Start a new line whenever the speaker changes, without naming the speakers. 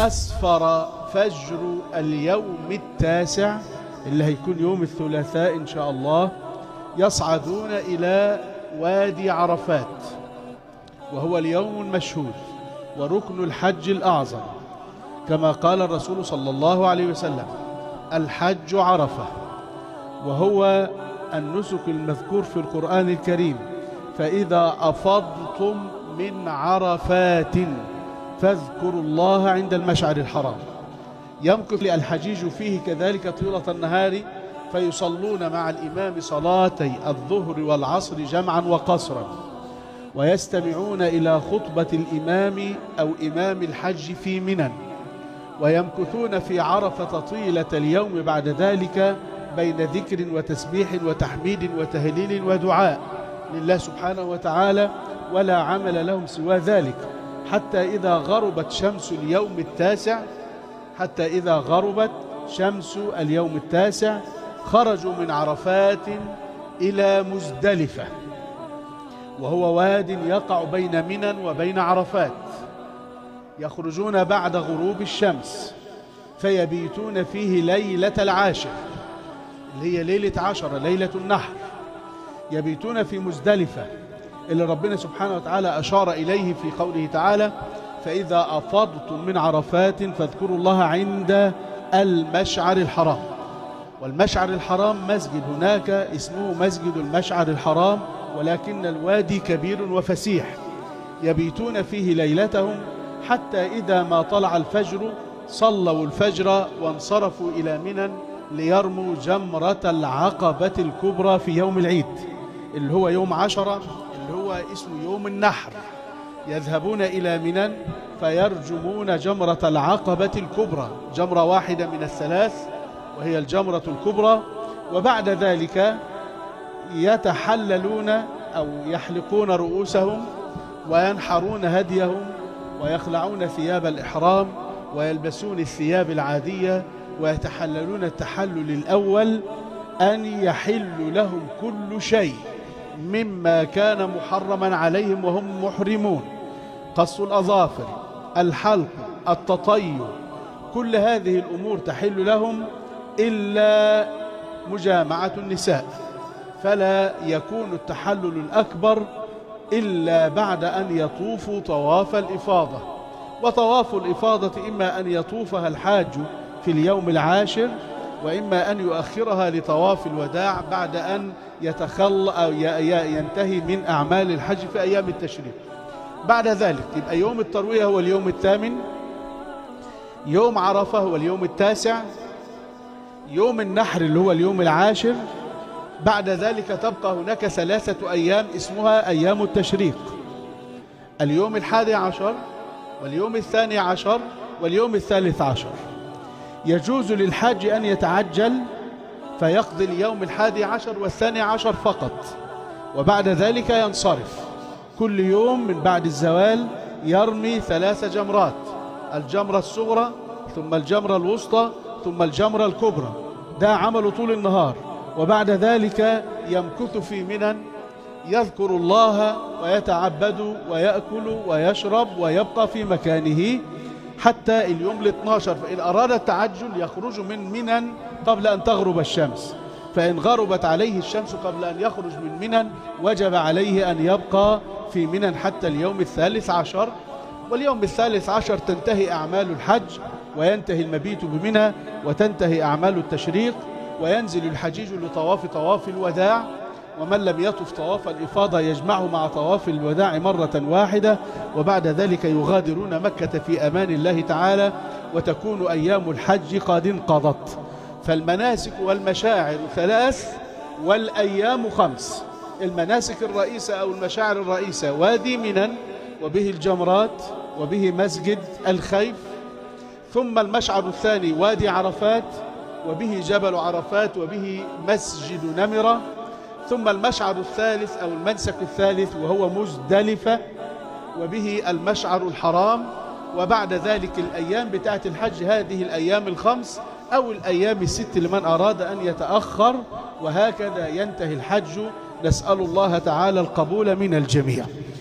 أسفر فجر اليوم التاسع اللي هيكون يوم الثلاثاء إن شاء الله يصعدون إلى وادي عرفات، وهو اليوم المشهود وركن الحج الأعظم، كما قال الرسول صلى الله عليه وسلم: الحج عرفة، وهو النسك المذكور في القرآن الكريم: فإذا أفضتم من عرفات فاذكروا الله عند المشعر الحرام. يمكث الحجيج فيه كذلك طيلة النهار، فيصلون مع الإمام صلاتي الظهر والعصر جمعا وقصرا، ويستمعون إلى خطبة الإمام أو إمام الحج في منى، ويمكثون في عرفة طيلة اليوم بعد ذلك بين ذكر وتسبيح وتحميد وتهليل ودعاء لله سبحانه وتعالى، ولا عمل لهم سوى ذلك حتى إذا غربت شمس اليوم التاسع خرجوا من عرفات إلى مزدلفة، وهو واد يقع بين منى وبين عرفات. يخرجون بعد غروب الشمس فيبيتون فيه ليلة العاشر اللي هي ليلة 10، ليلة النحر. يبيتون في مزدلفة اللي ربنا سبحانه وتعالى أشار إليه في قوله تعالى: فإذا أفضتم من عرفات فاذكروا الله عند المشعر الحرام. والمشعر الحرام مسجد هناك اسمه مسجد المشعر الحرام، ولكن الوادي كبير وفسيح. يبيتون فيه ليلتهم حتى إذا ما طلع الفجر صلوا الفجر وانصرفوا إلى منى ليرموا جمرة العقبة الكبرى في يوم العيد اللي هو يوم 10، اللي هو اسمه يوم النحر. يذهبون إلى منى فيرجمون جمرة العقبة الكبرى، جمرة واحدة من الثلاث وهي الجمرة الكبرى. وبعد ذلك يتحللون أو يحلقون رؤوسهم وينحرون هديهم ويخلعون ثياب الإحرام ويلبسون الثياب العادية ويتحللون التحلل الأول، أن يحل لهم كل شيء مما كان محرما عليهم وهم محرمون: قص الأظافر، الحلق، التطيب، كل هذه الأمور تحل لهم إلا مجامعة النساء، فلا يكون التحلل الأكبر إلا بعد أن يطوفوا طواف الإفاضة. وطواف الإفاضة إما أن يطوفها الحاج في اليوم العاشر، وإما أن يؤخرها لطواف الوداع بعد أن ينتهي من أعمال الحج في أيام التشريق. بعد ذلك يبقى يوم التروية هو اليوم الثامن، يوم عرفة هو اليوم التاسع، يوم النحر اللي هو اليوم العاشر. بعد ذلك تبقى هناك 3 أيام اسمها أيام التشريق: اليوم 11 واليوم 12 واليوم 13. يجوز للحاج أن يتعجل فيقضي اليوم 11 وال12 فقط، وبعد ذلك ينصرف. كل يوم من بعد الزوال يرمي 3 جمرات: الجمرة الصغرى ثم الجمرة الوسطى ثم الجمرة الكبرى. ده عمله طول النهار. وبعد ذلك يمكث في منى يذكر الله ويتعبد ويأكل ويشرب ويبقى في مكانه حتى اليوم 12. فإن أراد التعجل يخرج من منى قبل أن تغرب الشمس، فإن غربت عليه الشمس قبل أن يخرج من منى وجب عليه أن يبقى في منى حتى اليوم 13. واليوم 13 تنتهي أعمال الحج وينتهي المبيت بمنى وتنتهي أعمال التشريق، وينزل الحجيج طواف الوداع. ومن لم يطف طواف الإفاضة يجمعه مع طواف الوداع مرة واحدة، وبعد ذلك يغادرون مكة في أمان الله تعالى، وتكون أيام الحج قد انقضت. فالمناسك والمشاعر 3 والأيام 5. المناسك الرئيسة أو المشاعر الرئيسة: وادي منى وبه الجمرات وبه مسجد الخيف، ثم المشعر الثاني وادي عرفات وبه جبل عرفات وبه مسجد نمرة، ثم المشعر الثالث أو المنسك الثالث وهو مزدلفة وبه المشعر الحرام. وبعد ذلك الأيام بتاعة الحج هذه الأيام 5 أو الأيام 6 لمن أراد أن يتأخر، وهكذا ينتهي الحج. نسأل الله تعالى القبول من الجميع.